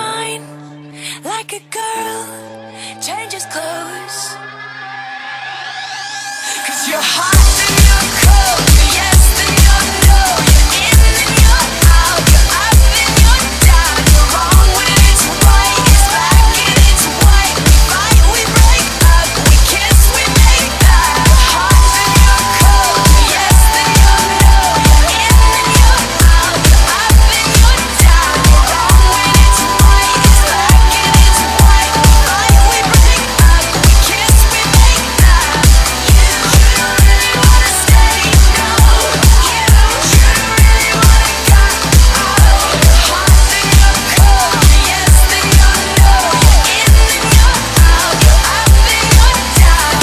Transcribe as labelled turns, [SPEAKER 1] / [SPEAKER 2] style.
[SPEAKER 1] mind like a girl changes clothes. 'Cause you're hot and you're cold, you're yes and you're no, you're in and you're out, you're up and you're down, you're wrong when it's right, it's black and it's white. We fight, we break up, we kiss, we make up. You're hot and you're cold, you're yes and you're no, you're in and you're out, you're up and you're down, you're wrong when it's right, it's black and it's white. We fight, we break up, we kiss, we make up. You really wanna stay, no. You really wanna go out. You're hot and you're cold, you're yes and you're no, you're in and you're out, you're up and you're down.